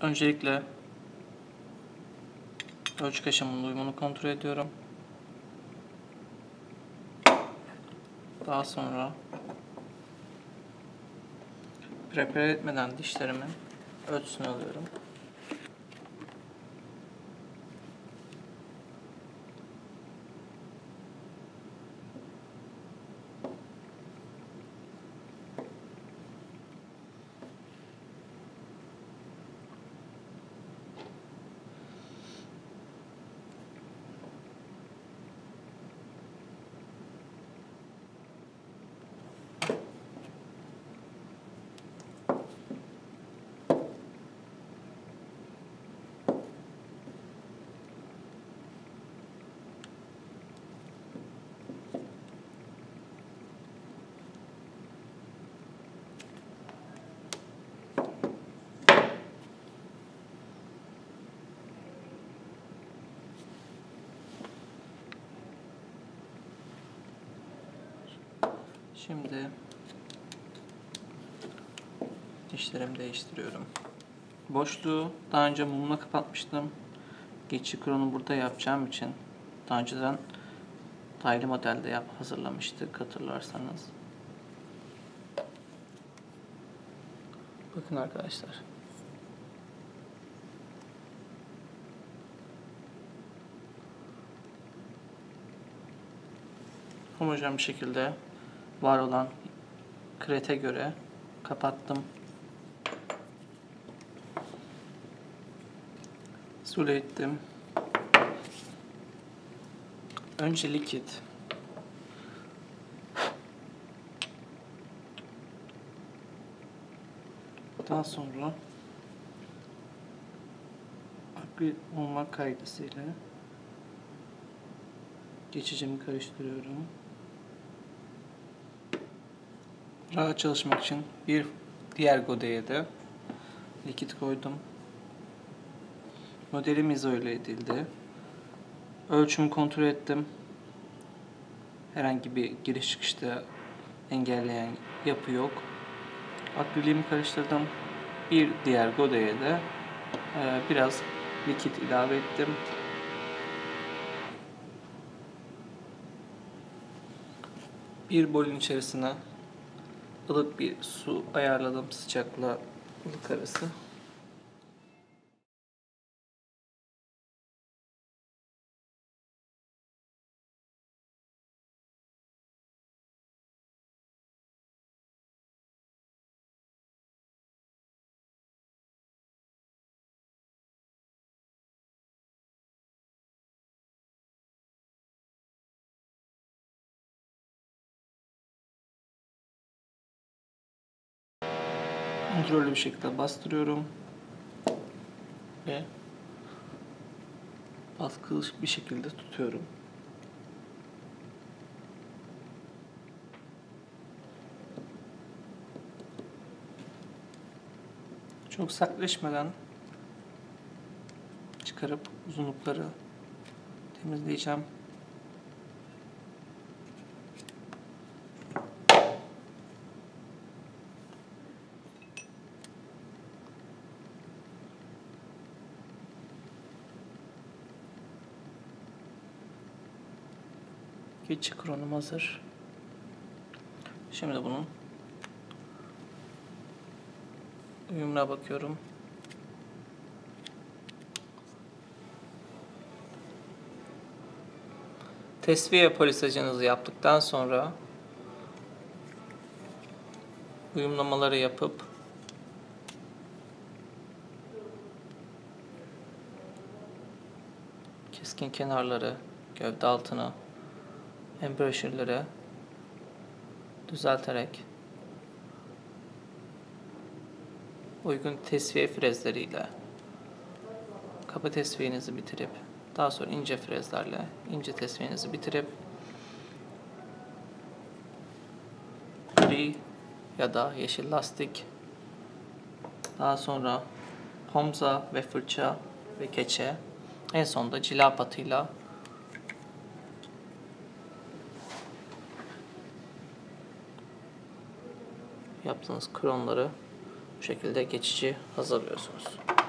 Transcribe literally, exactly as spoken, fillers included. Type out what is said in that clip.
Öncelikle ölçü kaşımın uyumunu kontrol ediyorum. Daha sonra prepare etmeden dişlerimin ölçüsünü alıyorum. Şimdi dişlerimi değiştiriyorum. Boşluğu daha önce mumla kapatmıştım. Geçici kronu burada yapacağım için daha önceden dahili modelde yap hazırlamıştık hatırlarsanız. Bakın arkadaşlar. Homojen bir şekilde var olan krete göre kapattım. Sule ettim. Önce likit. Daha sonra akbil olmak kaydısıyla geçicimi karıştırıyorum. Rahat çalışmak için bir diğer godeye de likit koydum. Modelim izole edildi. Ölçümü kontrol ettim. Herhangi bir giriş çıkışta engelleyen yapı yok. Akrilimi karıştırdım. Bir diğer godeye de e, biraz likit ilave ettim. Bir bolun içerisine ılık bir su ayarladım, sıcakla ılık arası. Kontrollü bir şekilde bastırıyorum ve baskılı bir şekilde tutuyorum. Çok sertleşmeden çıkarıp uzunlukları temizleyeceğim. Geçici kronum hazır. Şimdi bunun uyumuna bakıyorum. Tesviye polisajınızı yaptıktan sonra uyumlamaları yapıp keskin kenarları, gövde altını, embreşirleri düzelterek uygun tesviye frezleriyle kaba tesviyenizi bitirip daha sonra ince frezlerle ince tesviyenizi bitirip gri ya da yeşil lastik, daha sonra pomza ve fırça ve keçe, en sonunda cila patıyla yaptığınız kronları bu şekilde geçici hazırlıyorsunuz.